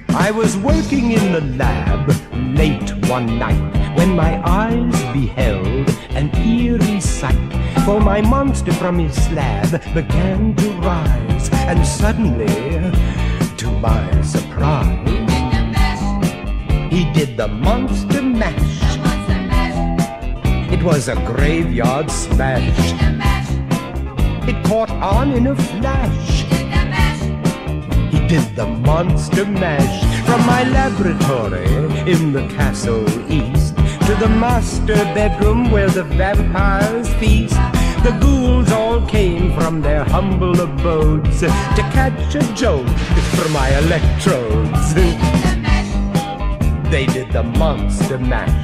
I was working in the lab late one night when my eyes beheld an eerie sight. For my monster from his slab began to rise, and suddenly, to my surprise, he did the monster mash. It was a graveyard smash. It caught on in a flash. He did the monster mash. From my laboratory in the castle east to the master bedroom where the vampires feast, the ghouls all came from their humble abodes to catch a jolt from my electrodes. They did the monster mash.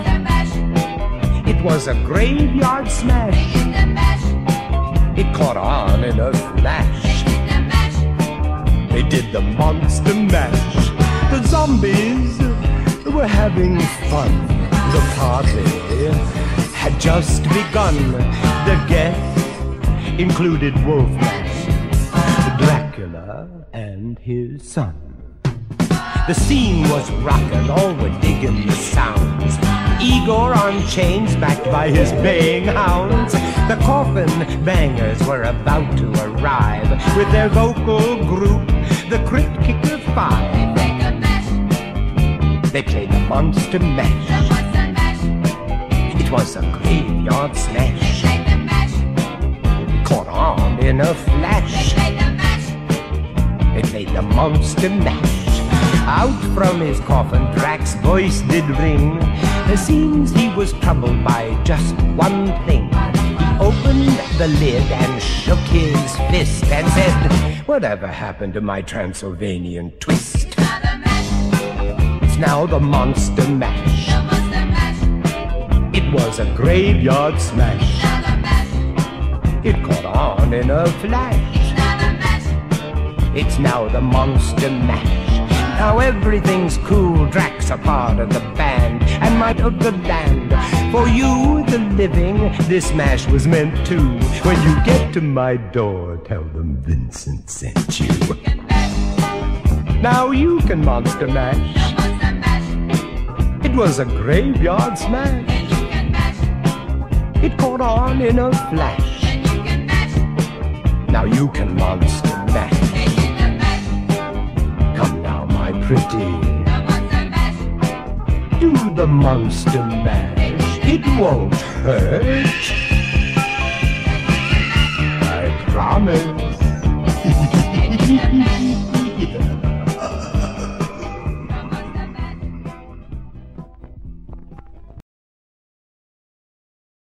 It was a graveyard smash. It caught on in a flash. They did the monster mash. The zombies were having fun. The party had just begun. The guests included Wolfman, Dracula, and his son. The scene was rockin', all were digging the sounds. Igor on chains backed by his baying hounds. The coffin bangers were about to arrive with their vocal group, the Crypt Kicker Five. They played the monster mash. It was a graveyard smash. Caught on in a flash. They played the monster mash. Out from his coffin Drac's voice did ring. It seems he was troubled by just one thing. He opened the lid and shook his fist and said, "Whatever happened to my Transylvanian twist?" It's now the monster mash. It was a graveyard smash. It caught on in a flash. It's now the monster mash. Now everything's cool, Drac's a part of the band and might of the land. For you, the living, this mash was meant to. When you get to my door, tell them Vincent sent you. Now you can monster mash. It was a graveyard smash. It caught on in a flash. Now you can monster mash. Pretty. Do the monster mash. It won't hurt. I promise.